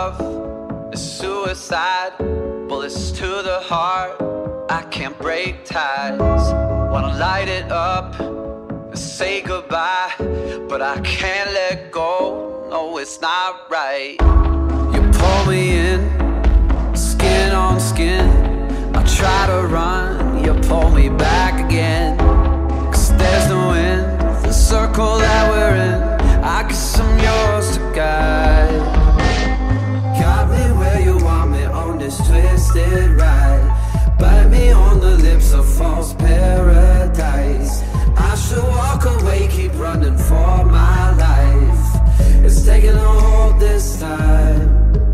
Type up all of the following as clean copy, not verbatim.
love is suicide. Bullets to the heart, I can't break ties. Wanna light it up and say goodbye, but I can't let go, no it's not right. You pull me in, skin on skin. I try to run, you pull me back again. Cause there's no end, the circle that we're in, I guess I'm yours to guide. Got me where you want me on this twisted ride. Bite me on the lips of false paradise. I should walk away, keep running for my life. It's taking a hold this time.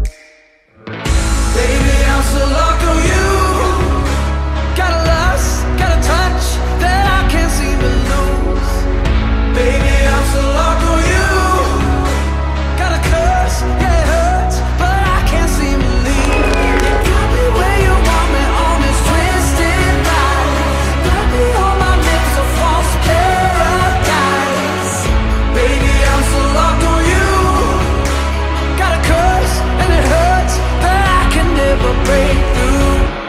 Baby, I'm so locked on you. Got a lust, got a touch that I can't seem to lose. Baby, I'm so locked on you. Got a curse, yeah it hurts, but I can't seem to leave. Got me where you want me on this twisted ride. Got me on my lips of false paradise. Baby, I'm so locked on you. Got a curse and it hurts, but I can never break through.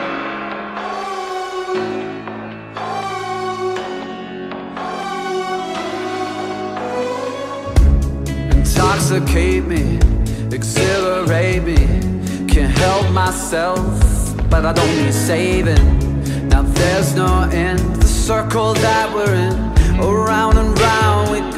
Intoxicate me, exhilarate me. Can't help myself, but I don't need saving. Now there's no end, the circle that we're in, around and round we